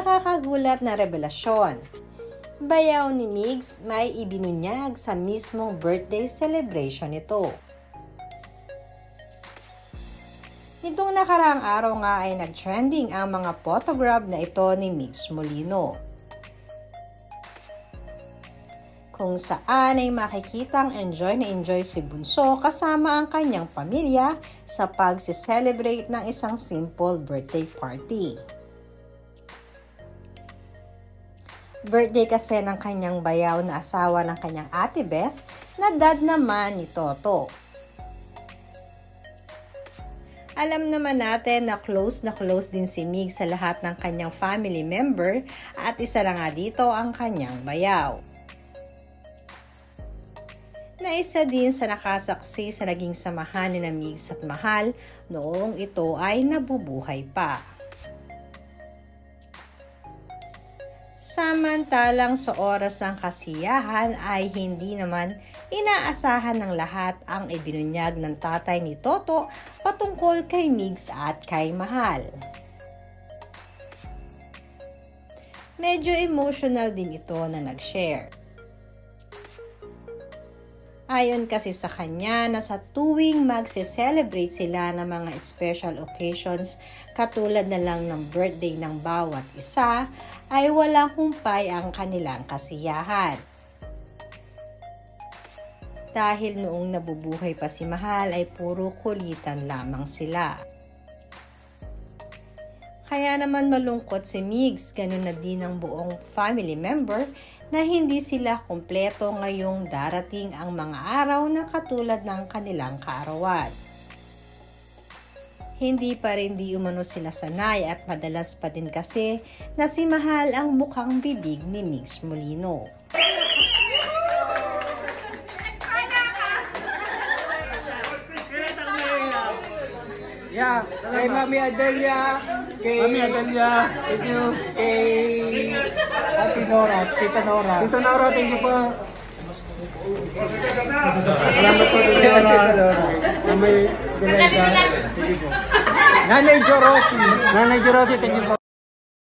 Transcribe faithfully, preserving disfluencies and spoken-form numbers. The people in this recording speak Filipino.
nakakagulat na revelasyon. Bayaw ni Migs may ibinunyag sa mismong birthday celebration nito. Nitong nakaraang araw nga ay nag-trending ang mga photograph na ito ni Migs Molino, kung saan ay makikitang enjoy na enjoy si Bunso kasama ang kanyang pamilya sa pag-celebrate ng isang simple birthday party. Birthday kasi ng kanyang bayaw na asawa ng kanyang ate Beth na dad naman ni Toto. Alam naman natin na close na close din si Mig sa lahat ng kanyang family member at isa na nga dito ang kanyang bayaw, na isa din sa nakasaksi sa naging samahan ni Migs at Mahal noong ito ay nabubuhay pa. Samantalang sa oras ng kasiyahan ay hindi naman inaasahan ng lahat ang ibinunyag ng tatay ni Toto patungkol kay Migs at kay Mahal. Medyo emotional din ito na nag-share. Ayon kasi sa kanya na sa tuwing magse-celebrate sila ng mga special occasions katulad na lang ng birthday ng bawat isa, ay walang humpay ang kanilang kasiyahan. Dahil noong nabubuhay pa si Mahal ay puro kulitan lamang sila. Kaya naman malungkot si Migs, ganun na din ang buong family member, na hindi sila kumpleto ngayong darating ang mga araw na katulad ng kanilang kaarawan. Hindi pa rin di umano sila sanay at madalas pa din kasi na si Mahal ang mukhang bibig ni Migs Molino. Yeah, kay Mami Adelia, kay Mami Adelia, thank you, kay Ate Nora, Tita Nora. Tita Nora, thank you po. Salamat po, Tita Nora. Mami Delega, thank you po. Nanay Jorosi. Nanay Jorosi, thank you po.